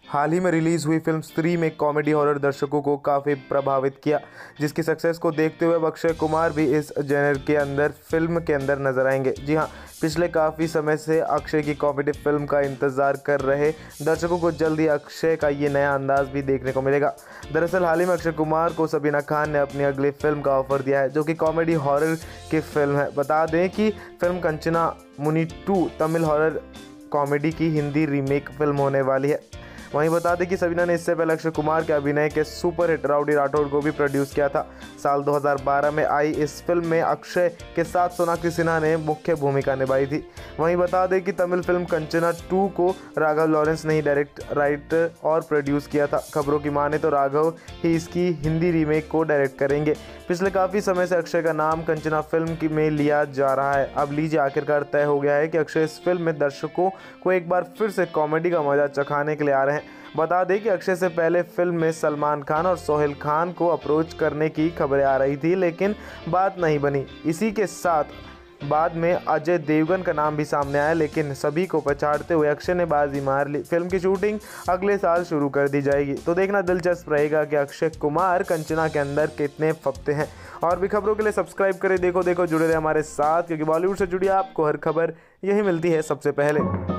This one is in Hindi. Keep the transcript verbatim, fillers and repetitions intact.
हाल ही में रिलीज हुई फिल्म स्त्री में कॉमेडी हॉरर दर्शकों को काफ़ी प्रभावित किया, जिसकी सक्सेस को देखते हुए अब अक्षय कुमार भी इस जेनर के अंदर फिल्म के अंदर नजर आएंगे। जी हाँ, पिछले काफ़ी समय से अक्षय की कॉमेडी फिल्म का इंतज़ार कर रहे दर्शकों को जल्दी अक्षय का ये नया अंदाज भी देखने को मिलेगा। दरअसल हाल ही में अक्षय कुमार को सबीना खान ने अपनी अगली फिल्म का ऑफर दिया है, जो कि कॉमेडी हॉरर की फिल्म है। बता दें कि फिल्म कंचना मुनि टू तमिल हॉरर कॉमेडी की हिंदी रीमेक फिल्म होने वाली है। वहीं बता दें कि सबीना ने इससे पहले अक्षय कुमार के अभिनय के सुपर हिट राउडी राठौड़ को भी प्रोड्यूस किया था। साल दो हज़ार बारह में आई इस फिल्म में अक्षय के साथ सोनाक्षी सिन्हा ने मुख्य भूमिका निभाई थी। वहीं बता दें कि तमिल फिल्म कंचना टू को राघव लॉरेंस ने ही डायरेक्ट राइट और प्रोड्यूस किया था। खबरों की माने तो राघव ही इसकी हिंदी रीमेक को डायरेक्ट करेंगे। पिछले काफ़ी समय से अक्षय का नाम कंचना फिल्म की में लिया जा रहा है। अब लीजिए, आखिरकार तय हो गया है कि अक्षय इस फिल्म में दर्शकों को एक बार फिर से कॉमेडी का मजा चखाने के लिए आ रहे हैं। बता दें कि अक्षय से पहले फिल्म में सलमान खान और सोहेल खान को अप्रोच करने की खबरें आ रही थी, लेकिन बात नहीं बनी। इसी के साथ बाद में अजय देवगन का नाम भी सामने आया, लेकिन सभी को पछाड़ते हुए अक्षय ने बाजी मार ली। फिल्म की शूटिंग अगले साल शुरू कर दी जाएगी। तो देखना दिलचस्प रहेगा कि अक्षय कुमार कंचना के अंदर कितने फपते हैं। और भी खबरों के लिए सब्सक्राइब करें। देखो देखो जुड़े रहे हमारे साथ, क्योंकि बॉलीवुड से जुड़ी आपको हर खबर यही मिलती है सबसे पहले।